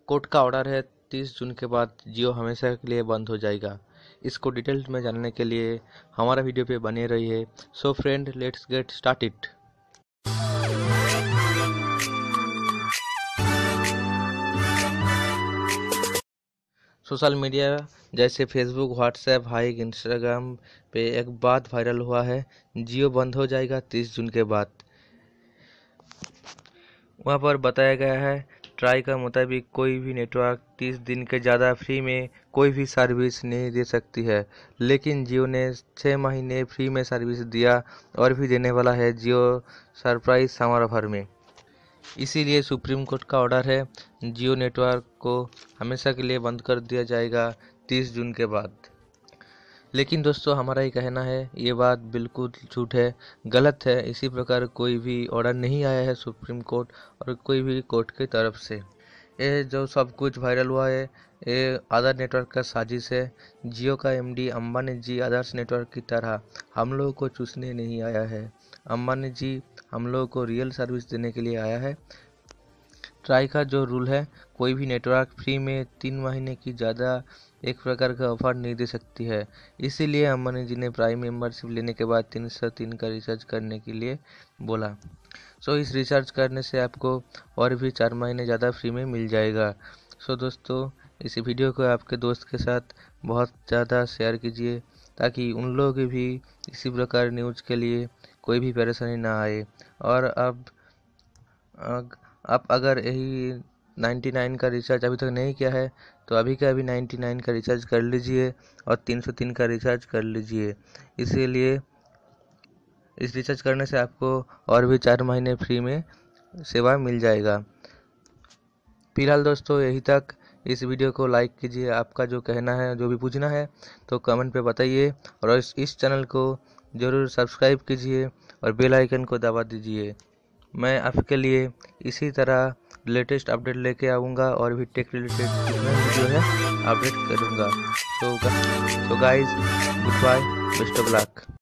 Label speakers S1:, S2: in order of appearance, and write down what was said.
S1: Court का order है 30 जून के बाद जियो हमेशा के लिए बंद हो जाएगा। इसको डिटेल्स में जानने के लिए हमारा वीडियो पे बने रहिए। So friend, let's get started. Social media जैसे फेसबुक, व्हाट्सएप, हाइक, इंस्टाग्राम पे एक बात वायरल हुआ है, जियो बंद हो जाएगा 30 जून के बाद। वहाँ पर बताया गया है, ट्राई का मुताबिक कोई भी नेटवर्क 30 दिन के ज़्यादा फ्री में कोई भी सर्विस नहीं दे सकती है, लेकिन जियो ने 6 महीने फ्री में सर्विस दिया और भी देने वाला है जियो सरप्राइज समर ऑफर में। इसीलिए सुप्रीम कोर्ट का ऑर्डर है, जियो नेटवर्क को हमेशा के लिए बंद कर दिया जाएगा 30 जून के बाद। लेकिन दोस्तों, हमारा ये कहना है, ये बात बिल्कुल झूठ है, गलत है। इसी प्रकार कोई भी ऑर्डर नहीं आया है सुप्रीम कोर्ट और कोई भी कोर्ट की तरफ से। ये जो सब कुछ वायरल हुआ है, ये आदर्श नेटवर्क का साजिश है। जियो का एमडी अंबानी जी आदर्श नेटवर्क की तरह हम लोगों को चूसने नहीं आया है। अंबानी जी हम लोगों को रियल सर्विस देने के लिए आया है। ट्राई का जो रूल है, कोई भी नेटवर्क फ्री में 3 महीने की ज़्यादा एक प्रकार का ऑफर नहीं दे सकती है। इसीलिए अंबानी जी ने प्राइम मेंबरशिप लेने के बाद 303 का रिचार्ज करने के लिए बोला। सो इस रिचार्ज करने से आपको और भी 4 महीने ज़्यादा फ्री में मिल जाएगा। सो दोस्तों, इस वीडियो को आपके दोस्त के साथ बहुत ज़्यादा शेयर कीजिए, ताकि उन लोग भी इसी प्रकार न्यूज़ के लिए कोई भी परेशानी ना आए। और अब आप अगर यही 99 का रिचार्ज अभी तक नहीं किया है, तो अभी का अभी 99 का रिचार्ज कर लीजिए और 303 का रिचार्ज कर लीजिए। इसीलिए इस रिचार्ज करने से आपको और भी 4 महीने फ्री में सेवा मिल जाएगा। फिलहाल दोस्तों, यही तक। इस वीडियो को लाइक कीजिए, आपका जो कहना है, जो भी पूछना है तो कमेंट पे बताइए, और इस चैनल को ज़रूर सब्सक्राइब कीजिए और बेल आइकन को दबा दीजिए। मैं आपके लिए इसी तरह लेटेस्ट अपडेट लेके आऊँगा और भी टेक रिलेटेड जितना वीडियो है अपडेट करूँगा। So guys, good bye, best of luck.